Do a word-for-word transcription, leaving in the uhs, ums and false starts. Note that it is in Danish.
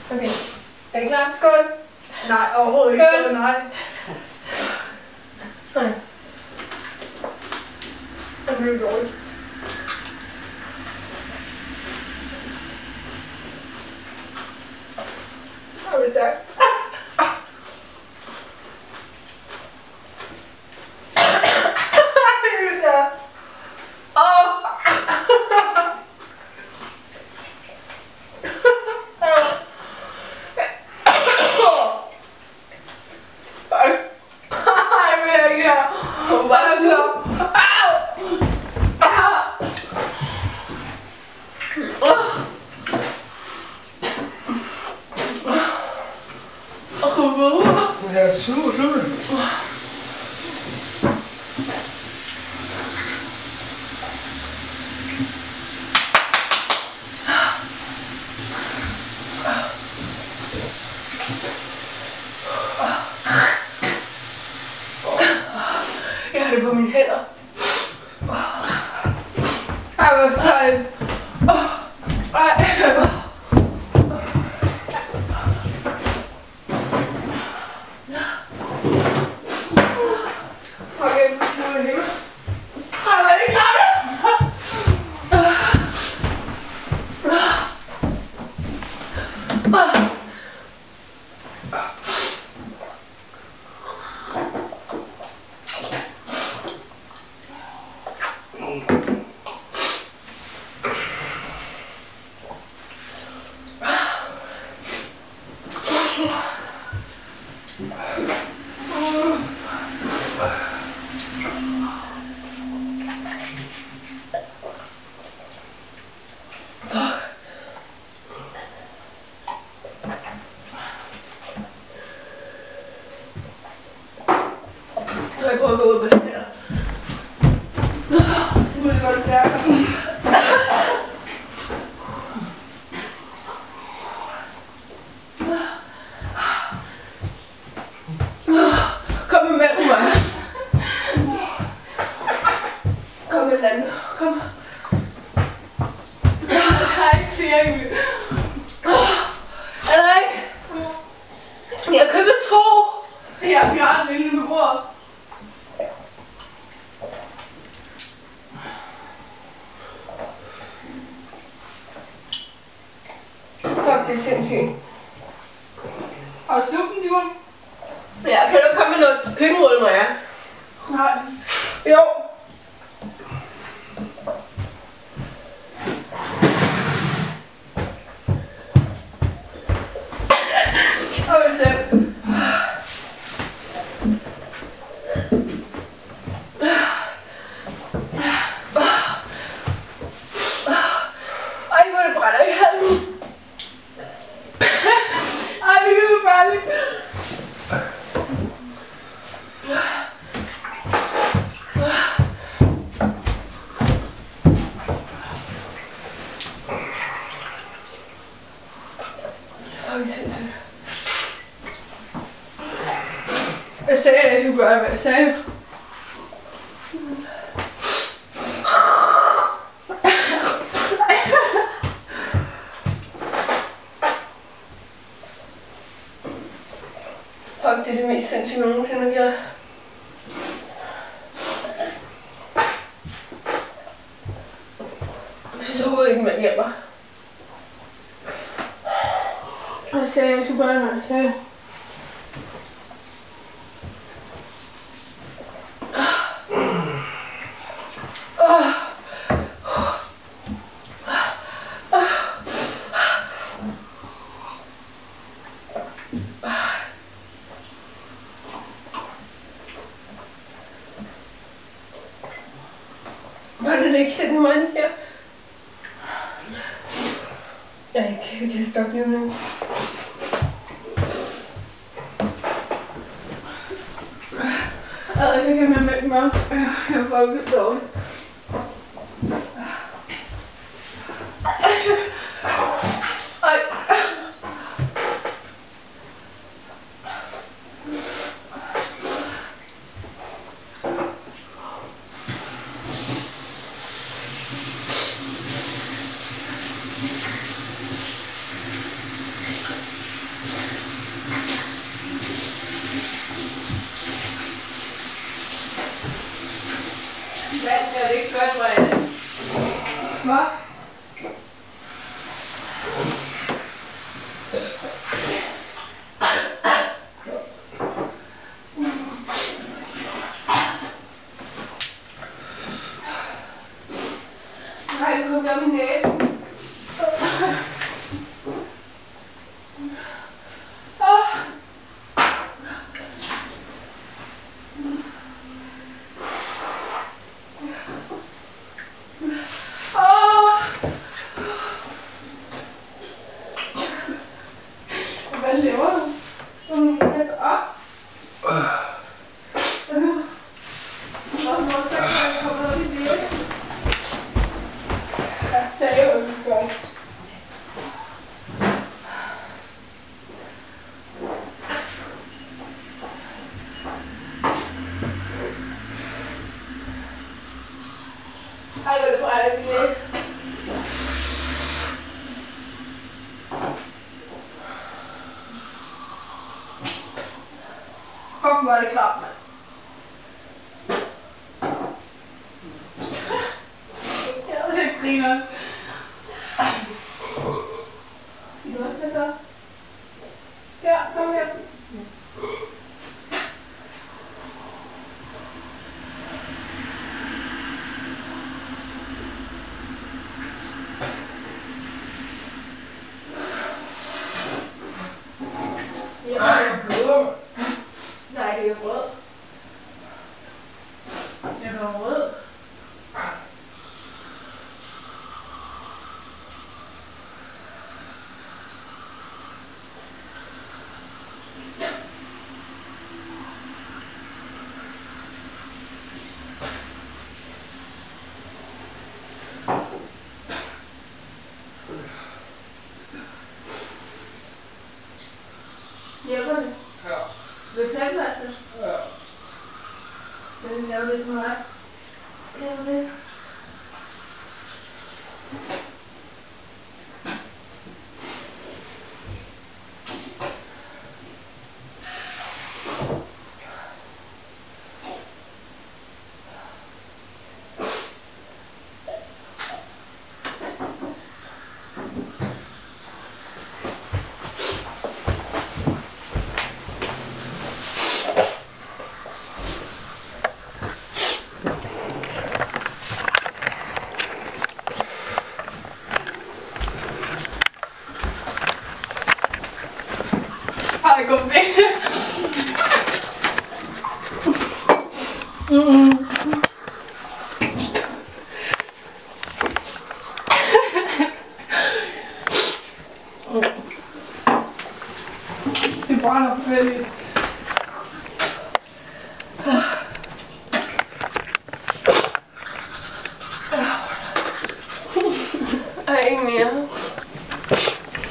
Okay. Er I klar? Skål! Nej, overhovedet ikke. Skål, nej. Nej. Det bliver dårligt. Det er stærkt. Jeg er super sulten. Jeg har det på mine hænder. Ej, hvor fejl. Ej. Okay, nu er det hjemme. Ej, hvor er det klart? Så jeg prøver at gå ud og bastere. Nu er det godt stærkere. Kom med mellem mig. Kom med landet. Kom. Der er ikke flere i. Er der ikke? Jeg har købt to. Ja, vi har den lille med bordet. Fuck, det er sindssygt. Har du slugt den, Simon? Ja, kan du komme med noget køkkenrulle, Maja? Nej. Jo. Og vi ser. Ej, hvor det brænder i halsen. Ej, det er jo færdigt. Fuck, sindssygt. Hvad sagde jeg, jeg skulle gøre? Hvad sagde du? Fuck, det er det mest sindssygt, jeg nogensinde har gjort. Jeg synes overhovedet ikke, man hjælper. Hvad sagde jeg, jeg skulle gøre? Hvad sagde jeg? Var det ikke helt mig det her? Jeg kan ikke stoppe lige nu. Jeg kan ikke have med mig. Jeg er bare vildt dårlig. Ej. Ja, det er ikke godt, hvor er det. Hvad? Nej, det kom der min næse. Hvad laver du? Du må passe op. Jeg kommer op i det. Jeg sagde jo, at du gør det. Ej, hvor er det brænder i min næse. Fuck, hvor er det klart, mand. Jeg er lidt griner. Du har det så. Her, kom her. Jeg er blød. Nej, det er rød. Jeg er rød. Hjælper det? Ja. Vil du tage det? Ja. Vil du lave lidt med mig? Lave lidt. Ej, gå væk. Mm-mm. Det brænder på